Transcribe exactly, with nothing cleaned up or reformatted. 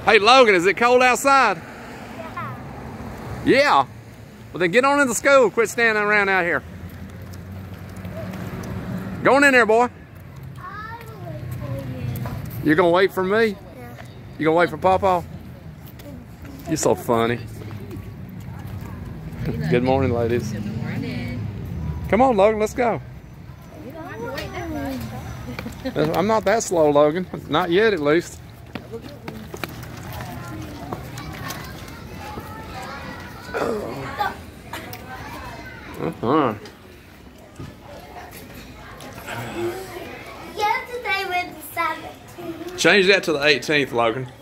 Hey, Logan, is it cold outside? Yeah. Yeah. Well, then get on into school. Quit standing around out here. Going in there, boy. I'll wait for you. You're going to wait for me? Yeah. You going to wait for Pawpaw? You're so funny. Good morning, ladies. Good morning. Come on, Logan, let's go. You don't have to wait that much. I'm not that slow, Logan. Not yet, at least. Uh-huh. Yesterday was the seventeenth. Change that to the eighteenth, Logan.